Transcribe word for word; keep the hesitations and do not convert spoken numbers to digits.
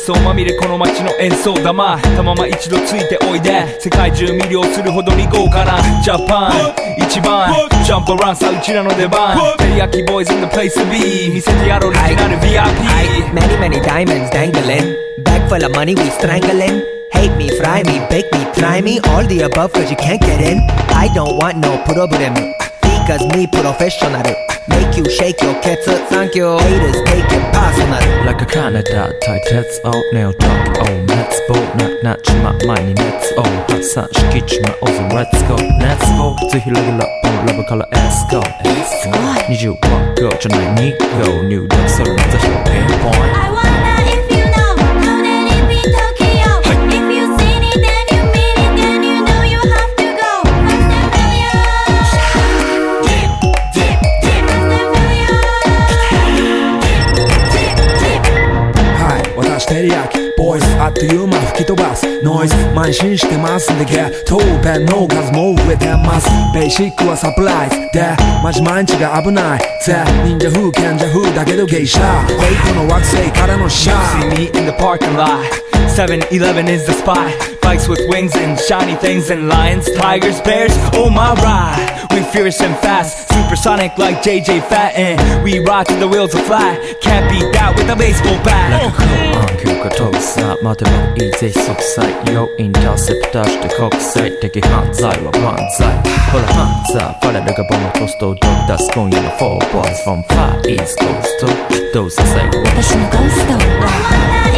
奏まみれこの街の演奏玉たまま一度ついておいで世界中魅了するほどに豪華なジャパン一番ジャンプアラウンさうちらの出番テリヤキボーイズ in the place to be 見せてやろうオリジナル ブイアイピー Many many diamonds dangling Bag full of money we strangling Hate me, fry me, bake me, try me All the above cause you can't get in I don't want no problem Because me professional Make you shake your cats Thank you Haters take it personal Like a Canada 対鉄をネオトーキオー熱望ななっちま前に熱を発散しきちまおうぜ Let's go Let's go ぜひレギュラーポンラブから Let's go にじゅうはちごじゃないにご入力するなぜ表現ポイント I wonder if you know How did it be Tokyo If you seen it then you mean it Then you know you have to go Fast and furious Dip, dip, dip Fast and furious はい私テリヤキボーイズあっという間吹き飛ばすノイズ慢心してますんでゲットペンの数も増えてますベーシックはサプライズでマジ毎日が危ないぜ忍者風賢者風だけどゲイシャフェイクの惑星からのシャー See me in the parking lot seven eleven is the spot Bikes with wings and shiny things and lions, tigers, bears, oh my ride We fierce and fast, supersonic like J J Fatten We rock till the wheels are flat Can't beat that with a baseball bat Like a cool on 急化搭載待てばいいぜ即歳要インターセプターして国際的犯罪は万歳ほらハンザーファレルがボムポストを取り出す今夜の four boys from far east coast どうさせ私のゴースト